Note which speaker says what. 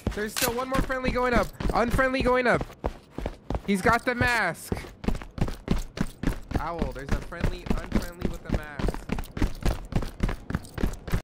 Speaker 1: There's still one more friendly going up. Unfriendly going up. He's got the mask. Owl, there's a friendly, unfriendly with the mask.